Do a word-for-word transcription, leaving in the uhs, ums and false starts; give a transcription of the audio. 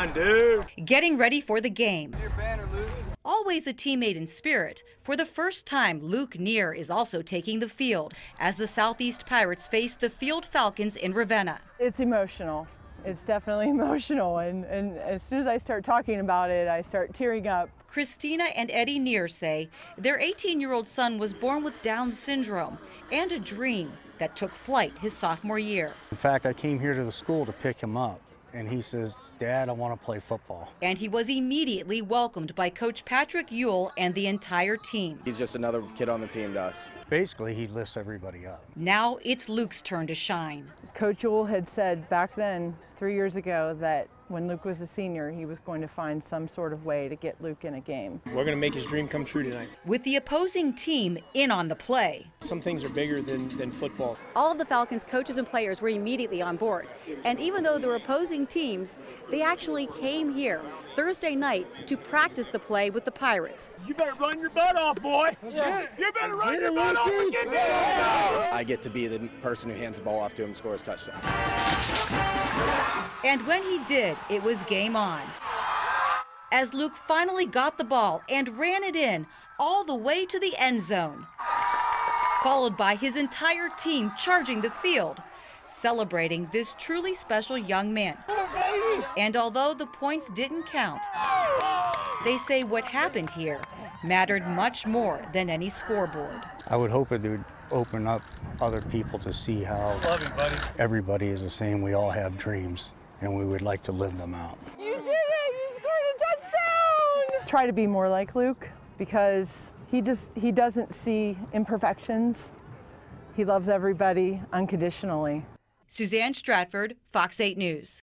on, dude. Getting ready for the game. Always a teammate in spirit, for the first time, Luke Neer is also taking the field as the Southeast Pirates face the Field Falcons in Ravenna. It's emotional. It's definitely emotional, and, and as soon as I start talking about it, I start tearing up. Christina and Eddie Neer say their eighteen-year-old son was born with Down syndrome and a dream that took flight his sophomore year. In fact, I came here to the school to pick him up, and he says, "Dad, I want to play football." And he was immediately welcomed by Coach Patrick Ewell and the entire team. He's just another kid on the team to us. Basically, he lifts everybody up. Now it's Luke's turn to shine. Coach Ewell had said back then, three years ago, that when Luke was a senior, he was going to find some sort of way to get Luke in a game. We're going to make his dream come true tonight. With the opposing team in on the play. Some things are bigger than, than football. All of the Falcons coaches and players were immediately on board. And even though they're opposing teams, they actually came here Thursday night to practice the play with the Pirates. You better run your butt off, boy. Yeah. You better run your butt off and get down. I get to be the person who hands the ball off to him and scores a touchdown. And when he did, it was game on. As Luke finally got the ball and ran it in all the way to the end zone, followed by his entire team charging the field, celebrating this truly special young man. And although the points didn't count, they say what happened here mattered much more than any scoreboard. I would hope it would open up other people to see how Love you, buddy. everybody is the same. We all have dreams, and we would like to live them out. You did it! You scored a touchdown! Try to be more like Luke, because he just he doesn't see imperfections. He loves everybody unconditionally. Suzanne Stratford, Fox eight News.